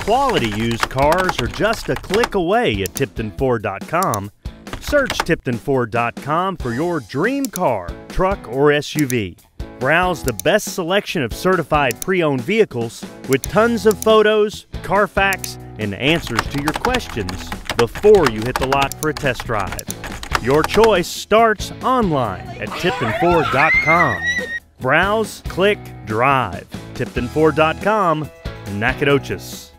quality used cars are just a click away at TiptonFord.com. Search TiptonFord.com for your dream car, truck, or SUV. Browse the best selection of certified pre-owned vehicles with tons of photos, Carfax, and answers to your questions before you hit the lot for a test drive. Your choice starts online at TiptonFord.com. Browse, click, drive. TiptonFord.com, Nacogdoches.